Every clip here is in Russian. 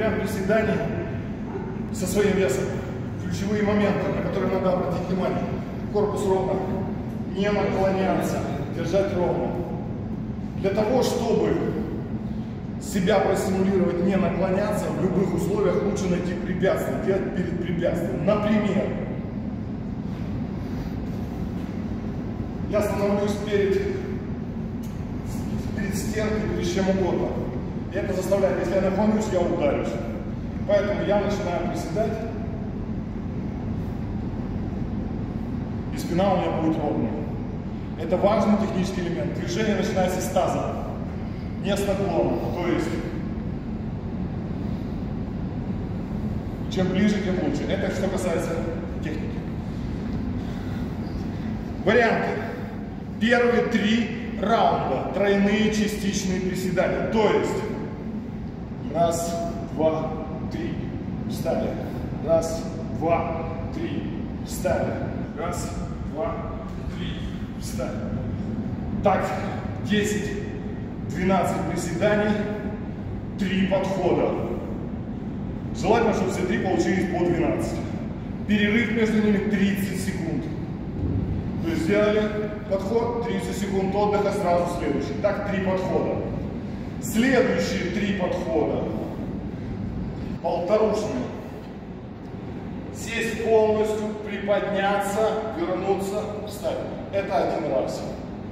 прям приседаний со своим весом. Ключевые моменты, на которые надо обратить внимание. Корпус ровно, не наклоняться, держать ровно. Для того, чтобы себя простимулировать, не наклоняться, в любых условиях лучше найти препятствие, делать перед препятствием. Например, я становлюсь перед стенкой, перед чем угодно. И это заставляет, если я наклонюсь, я ударюсь. Поэтому я начинаю приседать, и спина у меня будет ровная. Это важный технический элемент. Движение начинается с таза, не с наклона. То есть, чем ближе, тем лучше. Это что касается техники. Варианты. Первые 3 раунда. Тройные частичные приседания. То есть, раз, два, 3. Встали. Раз, два, 3. Встали. Раз, два, 3. Встали. Так, 10-12 приседаний, 3 подхода. Желательно, чтобы все 3 получились по 12. Перерыв между ними 30 секунд. То есть сделали подход, 30 секунд отдыха, сразу следующий. Так, 3 подхода. Следующие 3 подхода. Полторушные. Сесть полностью, приподняться, вернуться, встать. Это 1 раз.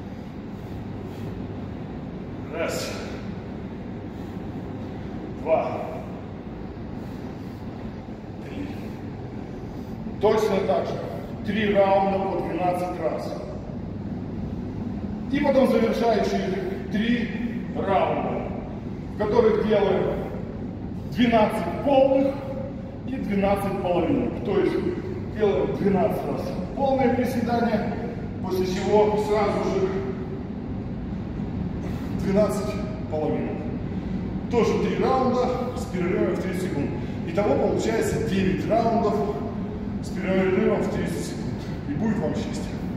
Раз. 2. 3. Точно так же. 3 раунда по 12 раз. И потом завершающие 3 раунда, в которых делаем 12 полных и 12 половинок. То есть делаем 12 раз полное приседание, после чего сразу же 12 половинок. Тоже 3 раунда с перерывом в 30 секунд. Итого получается 9 раундов с перерывом в 30 секунд. И будет вам счастье.